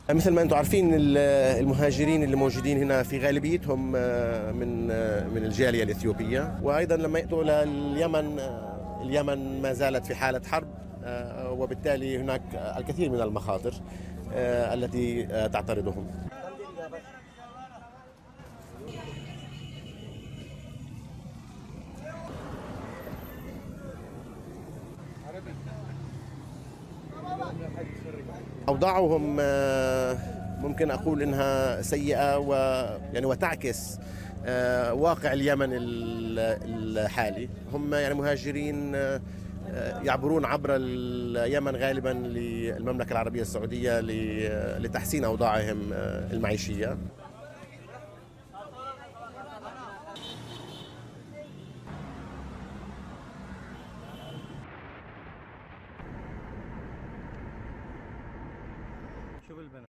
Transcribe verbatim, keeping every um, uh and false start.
مثل ما انتم عارفين المهاجرين اللي موجودين هنا في غالبيتهم من من الجاليه الاثيوبيه، وايضا لما ياتوا لليمن، اليمن ما زالت في حاله حرب، وبالتالي هناك الكثير من المخاطر التي تعترضهم. أوضاعهم ممكن أقول إنها سيئة، ويعني وتعكس واقع اليمن الحالي. هم يعني مهاجرين يعبرون عبر اليمن غالبا للمملكة العربية السعودية لتحسين أوضاعهم المعيشية.